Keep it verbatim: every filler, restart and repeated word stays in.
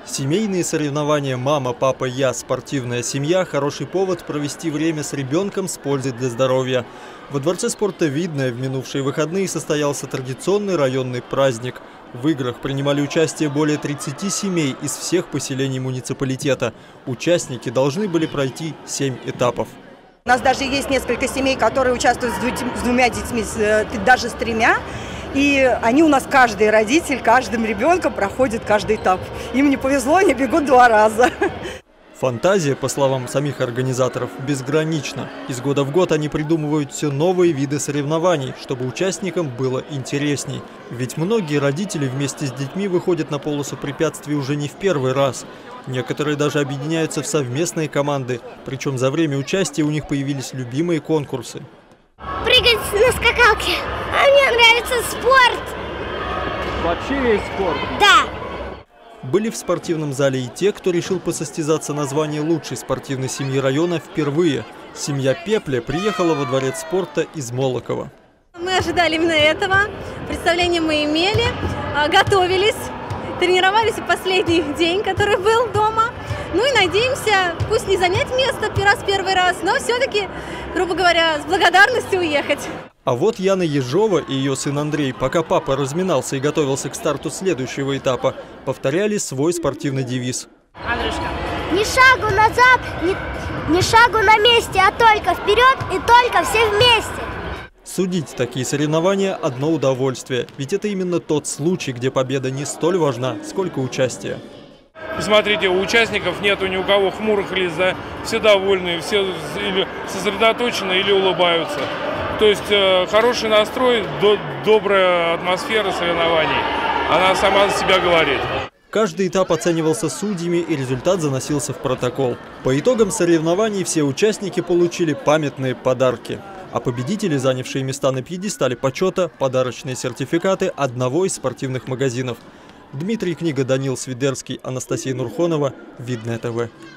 Семейные соревнования «Мама, папа, я. Спортивная семья» – хороший повод провести время с ребенком с пользой для здоровья. Во Дворце спорта «Видное» в минувшие выходные состоялся традиционный районный праздник. В играх принимали участие более тридцати семей из всех поселений муниципалитета. Участники должны были пройти семь этапов. У нас даже есть несколько семей, которые участвуют с двумя детьми, даже с тремя. И они у нас, каждый родитель, каждым ребенком проходит каждый этап. Им не повезло, они бегут два раза. Фантазия, по словам самих организаторов, безгранична. Из года в год они придумывают все новые виды соревнований, чтобы участникам было интересней. Ведь многие родители вместе с детьми выходят на полосу препятствий уже не в первый раз. Некоторые даже объединяются в совместные команды. Причем за время участия у них появились любимые конкурсы. Прыгать на скакалке. А мне нравится спорт. Вообще весь спорт? Да. Были в спортивном зале и те, кто решил посостязаться на звание лучшей спортивной семьи района впервые. Семья Пепля приехала во Дворец спорта из Молокова. Мы ожидали именно этого. Представление мы имели, готовились, тренировались в последний день, который был дома. Ну и надеемся, пусть не занять место раз первый раз, но все-таки, грубо говоря, с благодарностью уехать. А вот Яна Ежова и ее сын Андрей, пока папа разминался и готовился к старту следующего этапа, повторяли свой спортивный девиз. Андрюшка. Ни шагу назад, ни, ни шагу на месте, а только вперед и только все вместе. Судить такие соревнования – одно удовольствие, ведь это именно тот случай, где победа не столь важна, сколько участие. Смотрите, у участников нету ни у кого хмурых лиц, да? Все довольны, все или сосредоточены, или улыбаются. То есть э, хороший настрой, до, добрая атмосфера соревнований, она сама за себя говорит. Каждый этап оценивался судьями, и результат заносился в протокол. По итогам соревнований все участники получили памятные подарки. А победители, занявшие места на пьедестале почета, подарочные сертификаты одного из спортивных магазинов. Дмитрий Книга, Данил Свидерский, Анастасия Нурхонова, Видное ТВ.